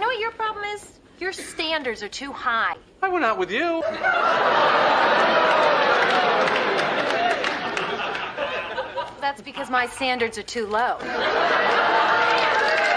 know what your problem is? Your standards are too high. I went out with you. That's because my standards are too low.